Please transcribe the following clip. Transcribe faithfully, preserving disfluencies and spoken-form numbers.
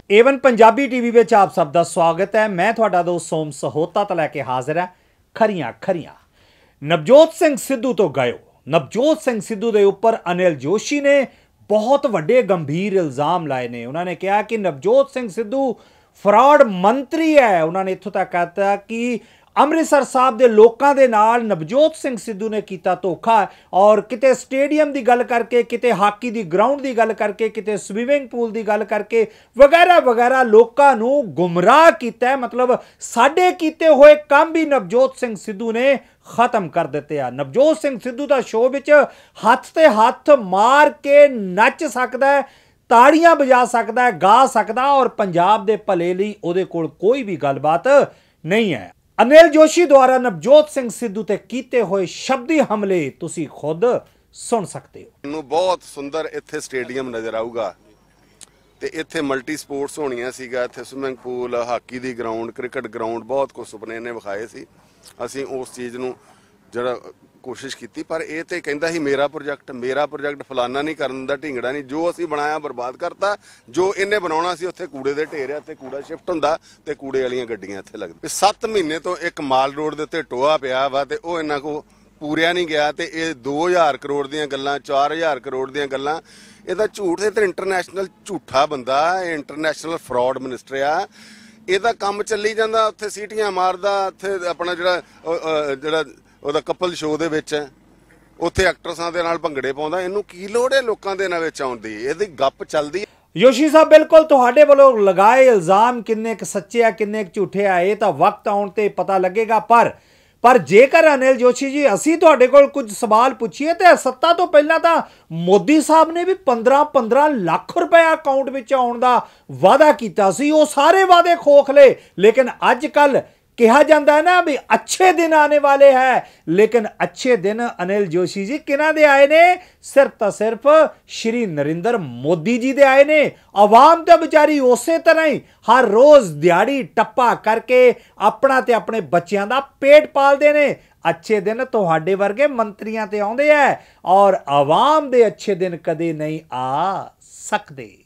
Avon Punjabi TV में आप सब का स्वागत है। मैं थोड़ा दोस्त सोम सहोता तो लैके हाजिर है खरियां खरियां। नवजोत सिंह सिद्धू तो गयो। नवजोत सिंह सिद्धू के उपर अनिल जोशी ने बहुत वड्डे गंभीर इल्जाम लाए ने। उन्होंने कहा कि नवजोत सिंह सिद्धू फ्रॉड मंत्री है। उन्होंने इत्थों तक कहता कि अमृतसर साहब के लोगों के नाल नवजोत सिंह सिद्धू ने किया धोखा और किते स्टेडियम की गल करके, किते हाकी की ग्राउंड की गल करके, किते स्विमिंग पूल की गल करके वगैरह वगैरह लोगों को गुमराह किया। मतलब साडे कीते हुए काम भी नवजोत सिंह सिद्धू ने खत्म कर दिते आ। नवजोत सिंह सिद्धू का शो विच हथ ते हथ मार के नच सकदा है, ताड़ियां बजा सकदा है, गा सकदा और पंजाब दे भले लई उहदे कोल कोई भी गलबात नहीं है। अनिल जोशी द्वारा नवजोत सिंह सिद्धू ते कीते हुए शब्दी हमले तुसी खुद सुन सकते हो। मैनूं बहुत सुंदर इत्थे स्टेडियम नज़र आऊगा ते इत्थे मल्टी स्पोर्ट्स होणियां सीगा। इत्थे स्विमिंग पूल, हाकी दी ग्राउंड, क्रिकेट ग्राउंड बहुत कुछ सुपने ने विखाए सी। असीं उस चीज़ नूं जिहड़ा कोशिश की, पर यह तो कहता ही मेरा प्रोजेक्ट मेरा प्रोजेक्ट फलाना नहीं करन दा, ढिंगड़ा नहीं। जो असीं बनाया बर्बाद करता। जो इन्हें बनाउणा सी उत्थे कूड़े दे ढेर आ, ते कूड़ा शिफ्ट हुंदा ते कूड़े वालियां गड्डियां इत्थे लगदी। सत्त महीने तो एक माल रोड दे उत्ते टोआ पिया वा ते ओह इन्हां को पूरिया नहीं गया। ते इह दो हज़ार करोड़ दीयां गल्लां, चार हज़ार करोड़ दीयां गल्लां, इहदा झूठ। इह ते इंटरनैशनल झूठा बंदा, इंटरनैशनल फ्रॉड मिनिस्टर आ। ਇਹਦਾ ਕੰਮ ਚੱਲੀ ਜਾਂਦਾ, ਉੱਥੇ ਸੀਟੀਆਂ ਮਾਰਦਾ, ਉੱਥੇ ਆਪਣਾ ਜਿਹੜਾ ਜਿਹੜਾ ਉਹਦਾ ਕਪਲ ਸ਼ੋਅ ਦੇ ਵਿੱਚ ਉੱਥੇ ਐਕਟਰਸਾਂ ਦੇ ਨਾਲ ਭੰਗੜੇ ਪਾਉਂਦਾ। ਇਹਨੂੰ ਕੀ ਲੋੜ ਹੈ ਲੋਕਾਂ ਦੇ ਨਾਲ ਵਿੱਚ ਆਉਣ ਦੀ? ਇਹਦੀ ਗੱਪ ਚੱਲਦੀ ਹੈ। जोशी साहब बिल्कुल तुहाडे वालों लगाए इल्जाम किन्ने क सच्चे आ किन्ने क झूठे आ, ये तो वक्त आउण ते पता लगेगा। पर पर जेकर अनिल जोशी जी असी तुहाडे कोल कुछ सवाल पूछिए तो सत्ता तो पहला तो मोदी साहब ने भी पंद्रह पंद्रह लाख रुपया अकाउंट में आउण दा वादा किया सी। वो सारे वादे खोखले, लेकिन अजकल कहा जाता है ना भी अच्छे दिन आने वाले हैं। लेकिन अच्छे दिन अनिल जोशी जी किन्हां दे आए ने? सिर्फ तो सिर्फ श्री नरेंद्र मोदी जी दे आए ने। आवाम तो बेचारी उस तरह ही हर रोज दिहाड़ी टप्पा करके अपना ते अपने बच्चों का पेट पालते ने। अच्छे दिन तुहाडे वर्गे मंत्रियों ते आउंदे है और आवाम दे अच्छे दिन कदे नहीं आ सकते।